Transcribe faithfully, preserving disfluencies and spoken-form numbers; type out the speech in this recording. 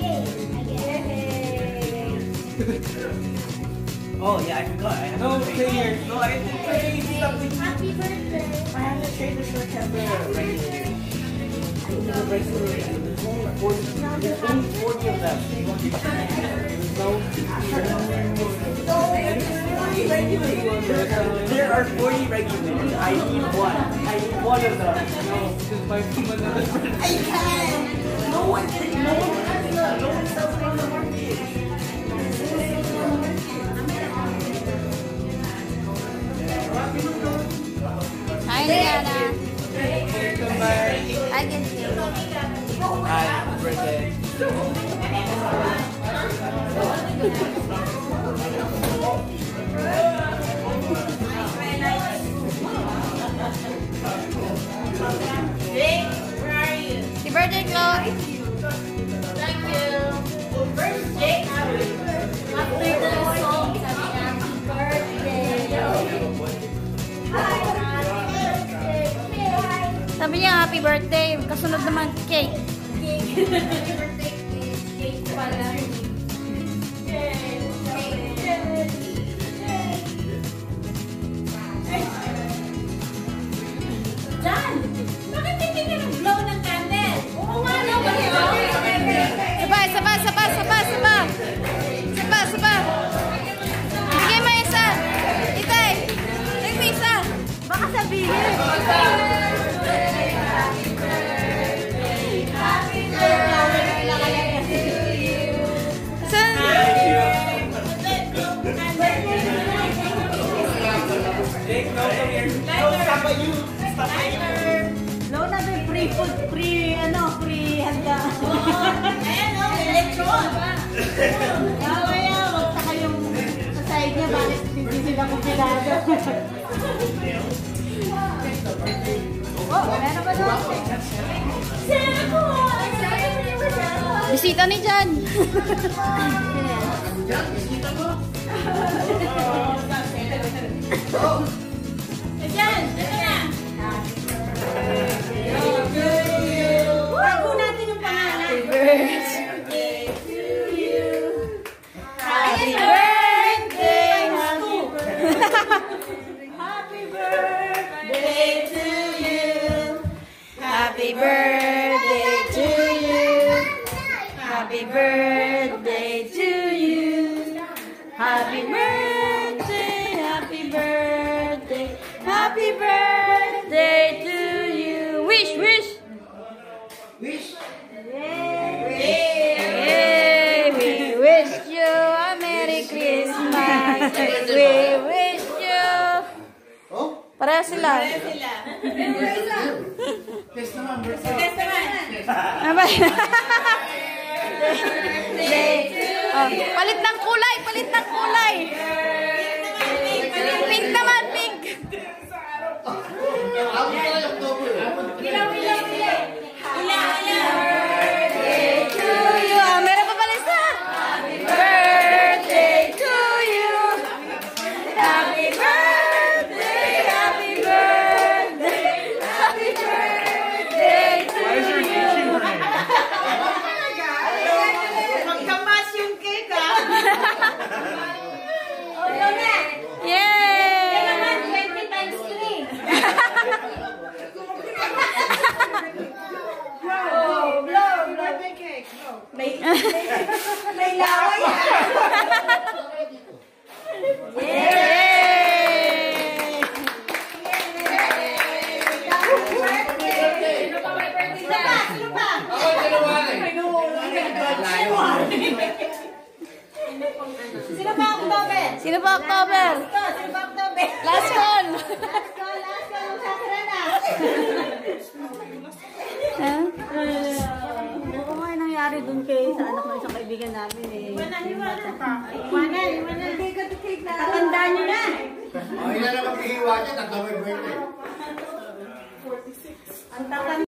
Oh yeah, I forgot. I have no, to trade. No, I have to trade something. Happy birthday. I have to trade the short temper regularly. The regular. There's only forty. There's only forty of them. There's no. There are forty regulars. I need one. I need one of them. No, because my I can't. No one. No one has them. No one sells them on the market. Hi, Liana. I can see. Happy birthday. Jake, where are you? Happy birthday, Chloe. Thank you. Where's Jake? After the song, happy birthday. Sabi niya, happy birthday. Kasunod naman, cake. Cake. Happy birthday, cake. Cake pala. Jan! Bakit hindi ka nag-blow ng candle? Oo nga, no? Saba, saba, saba, saba, saba. Saba, saba. Bigay mo isa. Itay. Take mo isa. Baka sabihin. No, na may free food, free, ano, free handa. Ayan, no? Electron. Kaya, magtaka yung sa side niya, bakit hindi sila kumpilado? Oh, wala na ba doon? Sino ko? Bisita ni Jan. Ayan, ito na. Bago natin yung pangalan. Happy birthday to you. Happy birthday. Happy birthday to you. Happy birthday to you. Happy birthday to you. Happy birthday, happy birthday, happy birthday to you. Wish, wish. Wish. Yay! We wish you a Merry Christmas. We wish you. Oh? Pareho sila. Tess naman. Tess naman. Oh, palit ng kulay, palit ng kulay. Pink naman, pink. Ako na yung double. Ilaw, ilaw, ilaw. Ilaw, ilaw. Birthday to you. Ah, meron pa pala isa. Happy birthday to you. Happy birthday, happy birthday, happy birthday to you. Magkamas yung cake, ha? Oh, yun na. Yay! Yan naman, twenty times three. Blow, blow, blow the cake. May, may laway, ha? Yay! Sino pa may birthday na? Sino pa? Ako yung dalawa eh. Sino pa October? Sino pa October? Ito, sino pa October? Last call. Last call, last call. Magsasara na. Huh? Oo nga, nangyari dun kay sa anak ng isang kaibigan namin eh. Iwanan, iwanan pa. Iwanan, iwanan. Tatandaan nyo na. Oh, ilan na maghihiwa niya? Tatlo may birthday. Ang tatanda.